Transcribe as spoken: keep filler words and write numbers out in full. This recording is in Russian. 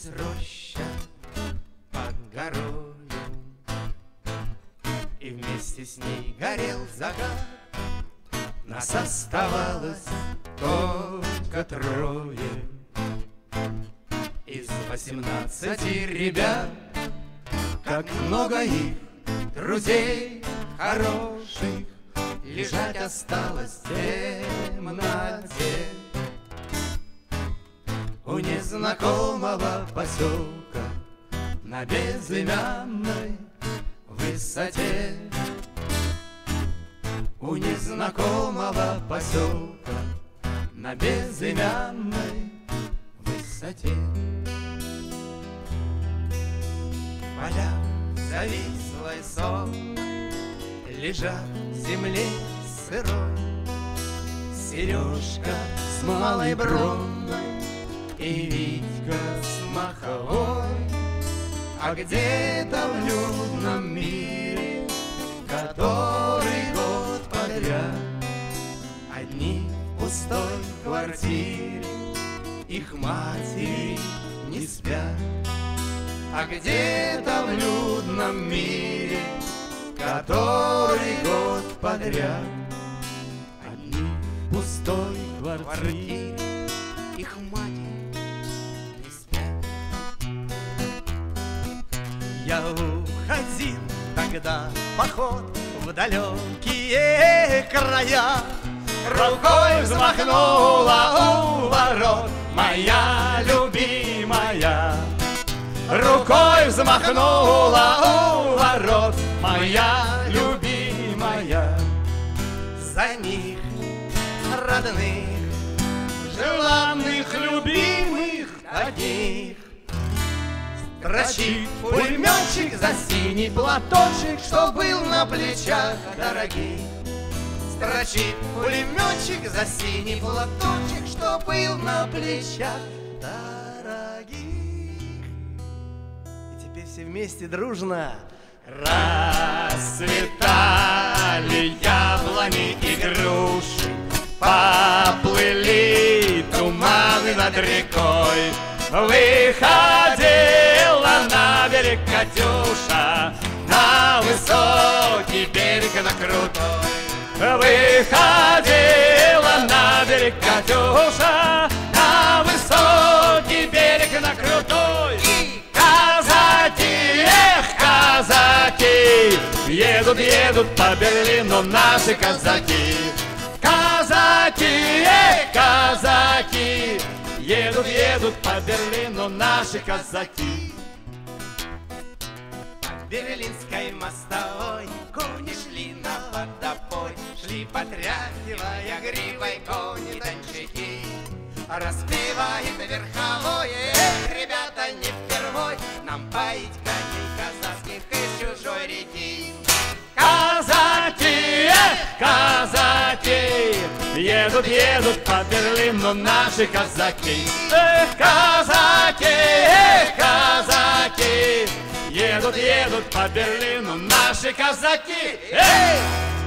Тянулась роща под горою, и вместе с ней горел закат. Нас оставалось только трое из восемнадцати ребят. Как много их друзей хороших лежать осталось в темноте у незнакомого поселка на безымянной высоте. У незнакомого поселка на безымянной высоте. Поля завислой сон лежат в земле сырой. Сережка с малой бронной и Витька с маховой. А где-то в людном мире, который год подряд одни в пустой квартире, их матери не спят. А где-то в людном мире, который год подряд одни в пустой квартире, их матери не спят. Я уходил тогда в поход в далекие края. Рукой взмахнула у ворот моя любимая. Рукой взмахнула у ворот моя любимая. За них родных, желанных, любимых одних строчит пулеметчик за синий платочек, что был на плечах дорогих. Строчит пулеметчик за синий платочек, что был на плечах дорогих. И теперь все вместе дружно. Расцветали яблони и груши, поплыли туманы над рекой. Выходила на берег Катюша, на высокий берег, на крутой. Выходила на берег Катюша, на высокий берег, на крутой. И казаки, эх, казаки, едут, едут по Берлину наши казаки. Казаки, эх, казаки, едут, едут по Берлину наши казаки. По Берлинской мостовой кони шли на водопой, шли, потряхивая гривой кони-дончаки. Распевает верховое, эх, ребята, не впервой нам поить коней казахских из чужой реки. Казаки, эх, казаки, едут, едут по Берлину наши казаки. Эх, казаки, эх, казаки, едут, едут по Берлину наши казаки. Эй!